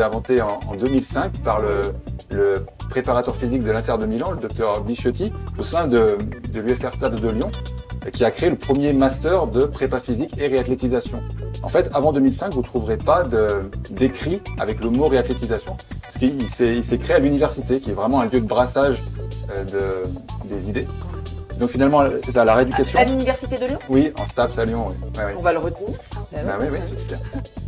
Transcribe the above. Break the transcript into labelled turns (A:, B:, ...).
A: inventé en 2005 par le préparateur physique de l'Inter de Milan, le docteur Bischiotti, au sein de l'UFR Stade de Lyon, qui a créé le premier master de prépa physique et réathlétisation. En fait, avant 2005, vous ne trouverez pas d'écrit avec le mot réathlétisation, parce qu'il s'est créé à l'université, qui est vraiment un lieu de brassage des idées. Donc finalement, c'est ça, la rééducation.
B: À l'université de Lyon?
A: Oui, en STAPS à Lyon. Oui. Ouais, ouais.
B: On va le retenir, ça.
A: Bah oui, oui, j'espère.